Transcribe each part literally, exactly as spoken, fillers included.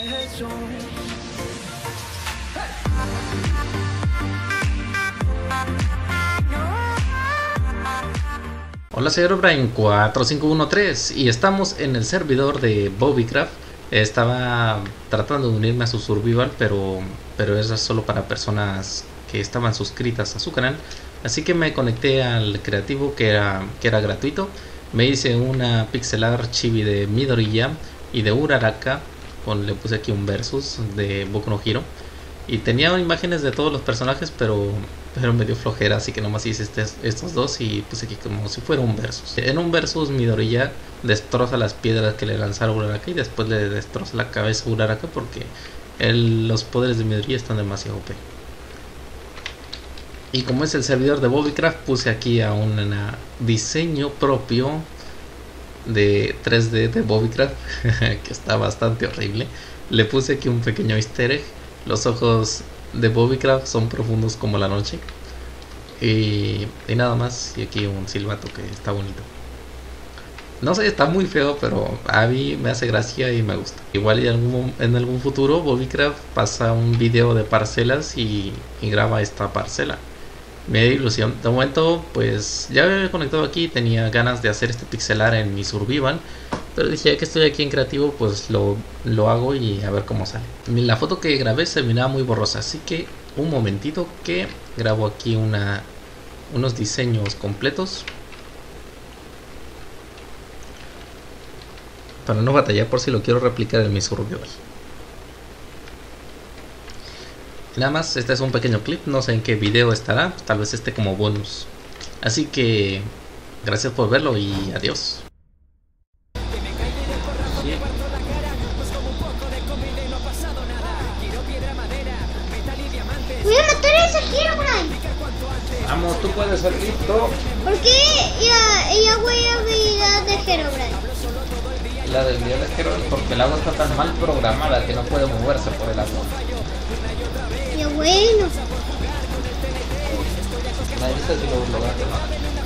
Hola, soy Herobrine cuatro cinco uno tres y estamos en el servidor de Bobbycraft. Estaba tratando de unirme a su survival, pero, pero eso es solo para personas que estaban suscritas a su canal. Así que me conecté al creativo, que era, que era gratuito. Me hice una pixelar chibi de Midoriya y de Uraraka. Con, le puse aquí un versus de Boku no Hero. Y tenía imágenes de todos los personajes, pero, pero me dio flojera, así que nomás hice este, estos dos y puse aquí como si fuera un versus. En un versus Midoriya destroza las piedras que le lanzaron a Uraraka y después le destroza la cabeza a Uraraka porque el, los poderes de Midoriya están demasiado O P. Y como es el servidor de Bobbycraft, puse aquí a un una diseño propio de tres D de Bobbycraft que está bastante horrible. Le puse aquí un pequeño easter egg. Los ojos de Bobbycraft son profundos como la noche. Y, y nada más. Y aquí un silbato que está bonito. No sé, está muy feo, pero a mí me hace gracia y me gusta. Igual en algún, en algún futuro Bobbycraft pasa un video de parcelas y, y graba esta parcela. Me da ilusión. De momento, pues ya me había conectado aquí. Tenía ganas de hacer este pixelar en mi survival. Pero dije, ya que estoy aquí en creativo, pues lo, lo hago y a ver cómo sale. La foto que grabé se miraba muy borrosa, así que un momentito que grabo aquí una, unos diseños completos. Para no batallar por si lo quiero replicar en mi survival. Nada más, este es un pequeño clip, no sé en qué video estará, tal vez esté como bonus. Así que gracias por verlo y adiós. Voy a matar a esa Herobrine. Vamos, tú puedes ser listo. ¿Por qué ella, ella güey habilidad de Herobrine? La del día de Herobrine porque el agua está tan mal programada que no puede moverse por el agua. Ya bueno. Nadie dice si lo lograste más.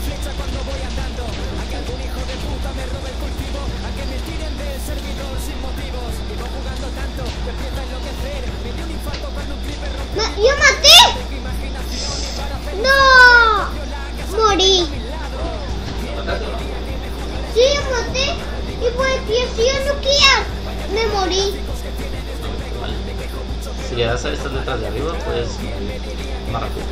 ¡Yo maté! ¡No! Morí. Sí, yo maté. Y pues si yo no quería, me morí. Si ya sabes estas letras de arriba, pues más rápido.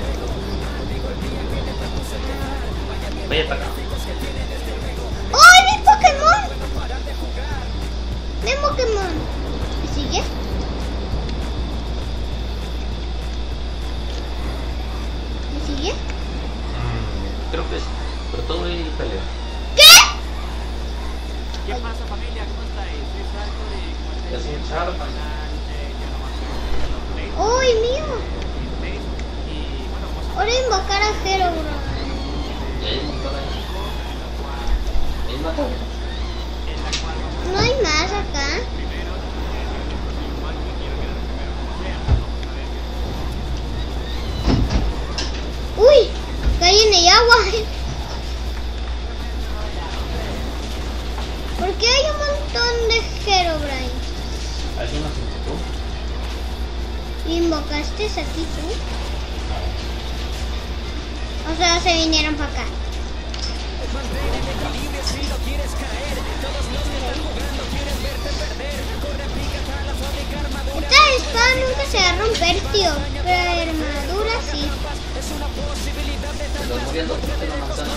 Vaya para acá. ¡Ay, mi Pokémon! ¡Mi Pokémon! ¿Y sigue? ¿Y sigue? Mm, creo que sí, pero todo hay pelea. ¿Qué? ¿Qué pasa, familia? ¿Cómo estáis? Soy Sarko de... Es un Charmander. ¡Uy, mío! Ahora invocar a Herobrine. No hay más acá. ¡Uy! Caí en el agua. ¿Por qué hay un montón de Herobrine? ¿Alguien más invocó? ¿Invocaste aquí tú? O sea, se vinieron para acá. Esta espada nunca se va a romper, tío. Pero la armadura sí. ¿Estás muriendo? ¿Te lo manzana?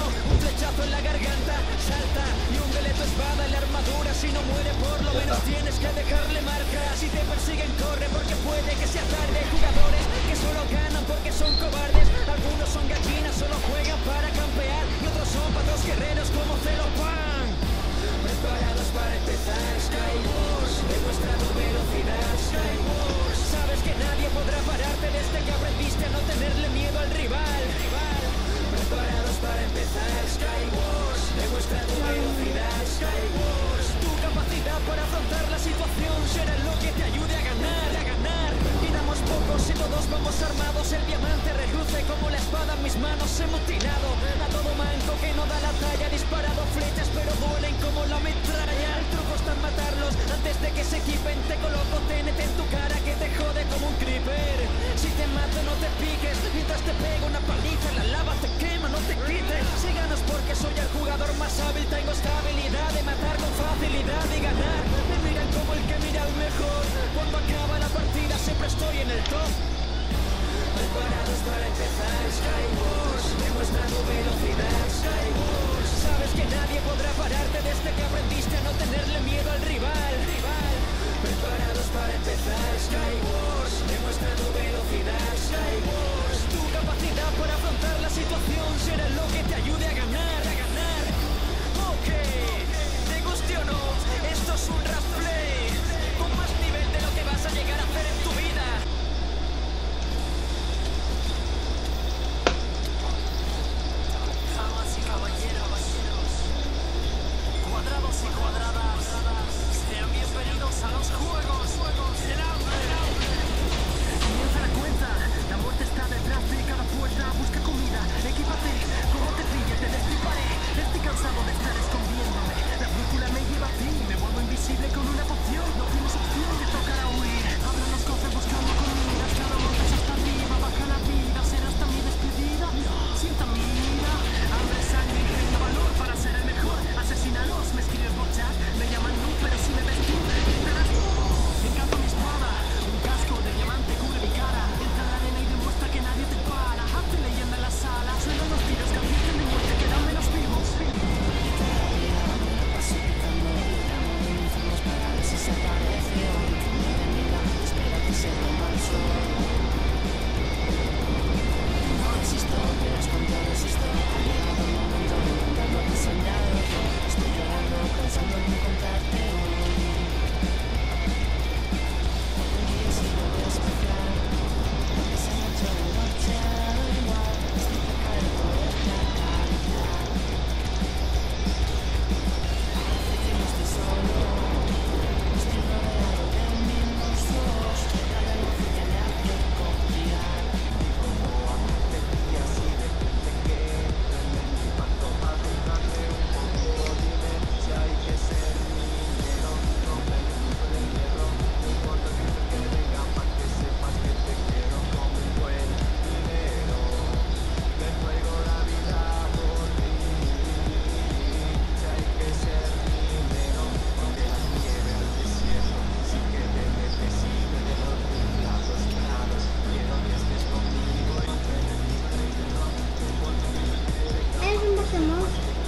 Vamos armados, el diamante reluce como la espada en mis manos, he mutilado a todo manco que no da la talla, disparado flechas pero duelen como la metralla, el truco está gustan matarlos antes de que se equipen. Te coloco T N T en tu cara que te jode como un creeper. Si te mato no te piques, mientras te pego una paliza, la lava te quema, no te quites. Si ganas porque soy el jugador más hábil, tengo esta habilidad de matar con facilidad y ganar. Me miran como el que mira al mejor. Cuando acaba la partida siempre estoy en el top. Preparados para empezar Skywars, demuestra tu velocidad Skywars. Sabes que nadie podrá pararte desde que aprendiste a no tenerle miedo al rival. rival. Preparados para empezar Skywars, demuestra tu velocidad Skywars. Tu capacidad para afrontar la situación será lo que te ayude a ganar, a ganar. Ok, te guste o no, esto es un rap play con más nivel de lo que vas a llegar a hacer en tu vida. Damas y caballeros, cuadrados y cuadradas, sean bienvenidos a los juegos del hambre. Comienza la cuenta, la muerte está detrás de cada puerta. Busca comida, equípate, como te pille te destriparé. Estoy cansado de estar escondiéndome, la brújula me lleva a ti. Me vuelvo invisible con una poción, no tienes opción, te tocará huir. Abran los cofres buscando comida, cada montes hasta arriba. Baja la vida, será hasta mi despedida. Sienta mi ira, hambre, sangre y tengo valor para ser el mejor. Asesínalos, me escribes por chat, me llaman no, pero si me ves tú, gritarás tú. Encanto mi espada, un casco de diamante cubre mi cara. Entra en la arena y demuestra que nadie te para. Hazte leyenda en la sala, suenan los tiros que advierten de muerte, quedan menos vivos. No existo, pero es cuando resisto. Ha llegado el momento de contar lo que he soñado. Estoy llorando, pensando en encontrarte hoy. Un día sí lo voy a explicar. Esa noche de noche igual. Estoy cerca de poderte acariciar. Parece que no estoy solo. Estoy rodeado de mil monstruos. Cada luz que me hace confiar. Es un Pokémon.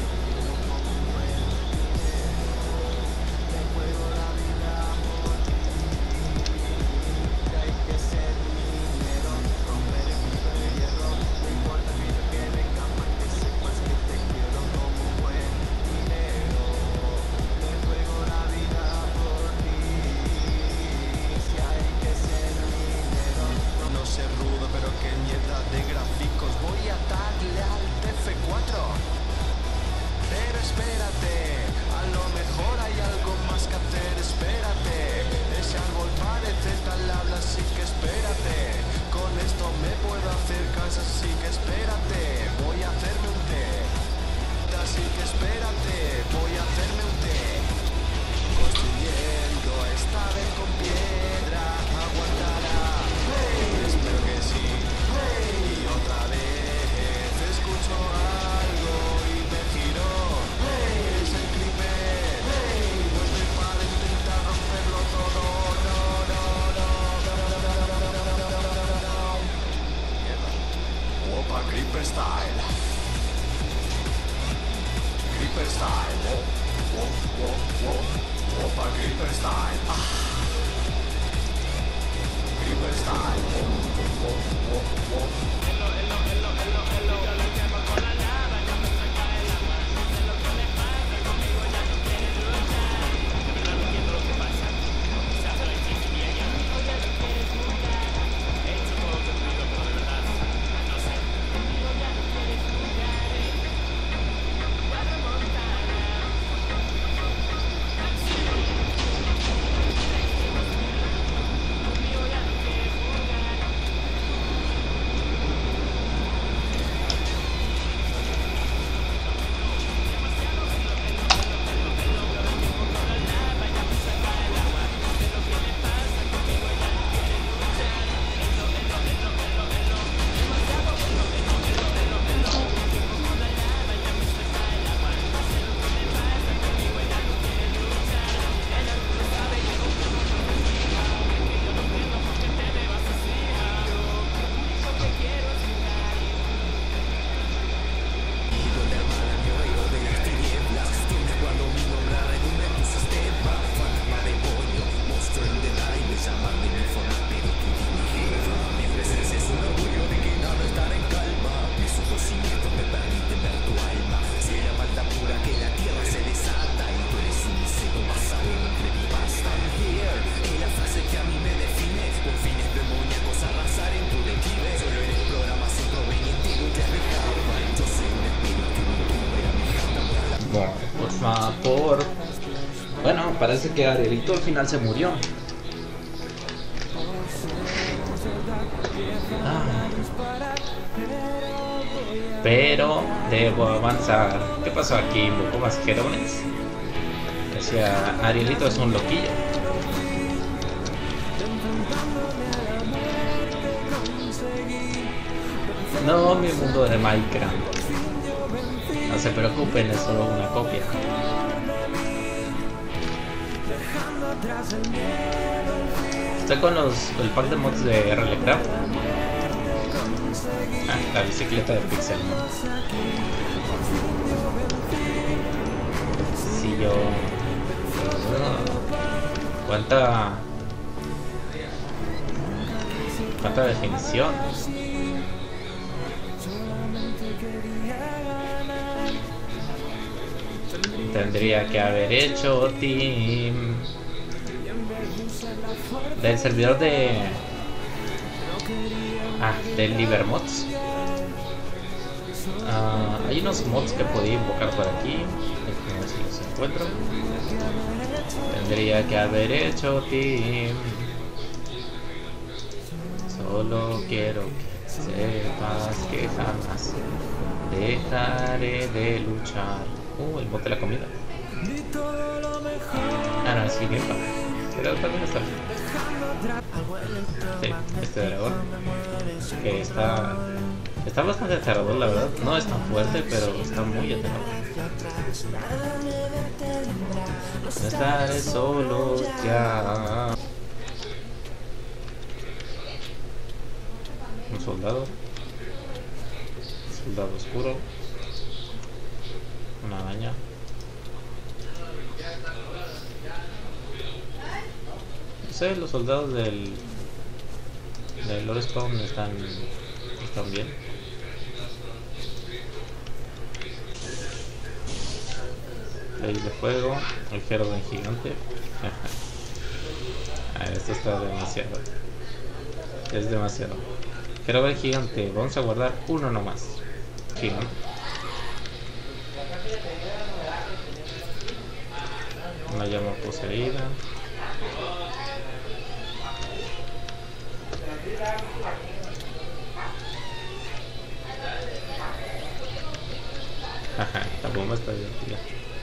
No sé rudo, pero que mierda de gráficos. Voy a darle al T F cuatro. Pero espérate, a lo mejor hay algo más que hacer. Espérate, ese árbol parece talabla, así que espérate. Con esto me puedo hacer casa, así que espérate. Voy a hacerme un té. Así que espérate, voy a hacerme un té. Construyendo esta vez con piedra, aguantará. Hey, espero que sí. Hey, otra vez escucho algo y me giro. Hey, es el crimen. Hey, no estoy para intentar romperlo todo. No, no, no, no, no, no, no, no, no, no, no, no, no. Mierda. Opa, Creeper Style. Creeper Style. Oh, oh, oh, oh. Opa, Creeper Style. Ah. Creeper Style. Oh, oh, oh, oh. fantasma por... Bueno, parece que Arielito al final se murió. Ah. Pero debo avanzar. ¿Qué pasó aquí? ¿Invocó más Jerones? Decía, Arielito es un loquillo. No, mi mundo de Minecraft. No se preocupen, es solo una copia. Estoy con los, el pack de mods de R L Craft. Ah, la bicicleta de Pixel. Si yo... Oh, ¿Cuánta... ¿Cuánta definición? Tendría que haber hecho team del servidor de ah del Libermods. Uh, hay unos mods que podía invocar por aquí. Déjenme ver si los encuentro. Tendría que haber hecho team. Solo quiero que sepas que jamás dejaré de luchar. Uh, el bot de la comida. Ah, no, es Gilimpa. Pero también está bien. Sí, este dragón. Que está... Está bastante aterrador, la verdad. No es tan fuerte, pero está muy aterrador. No estaré solo ya. Un soldado. Soldado oscuro. Una araña. No sé, los soldados del del Lord Spawn están están bien. Ley de fuego, el Herobrine gigante. Ah, esto está demasiado. Es demasiado. Herobrine gigante, vamos a guardar uno nomás. Gigante. Una llama poseída. Ajá, la bomba está divertida.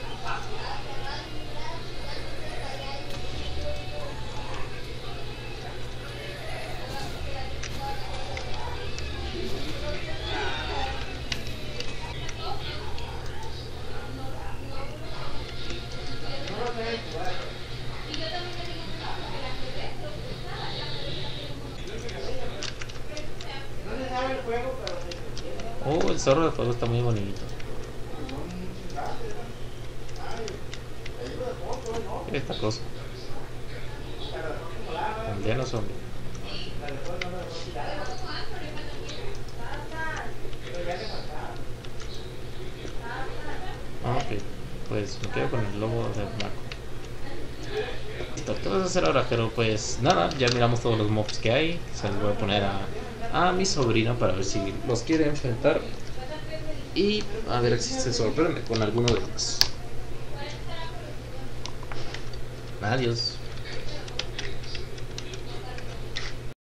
Oh, el zorro de fuego está muy bonito. ¿Qué es esta cosa? Aldeano zombie. Ah, ok, pues me quedo con el lobo de Marco. ¿Qué vas a hacer ahora, Jero? Pues nada, ya miramos todos los mobs que hay. Se los voy a poner a, a mi sobrino para ver si los quiere enfrentar. Y a ver si se sorprende con alguno de ellos. Adiós.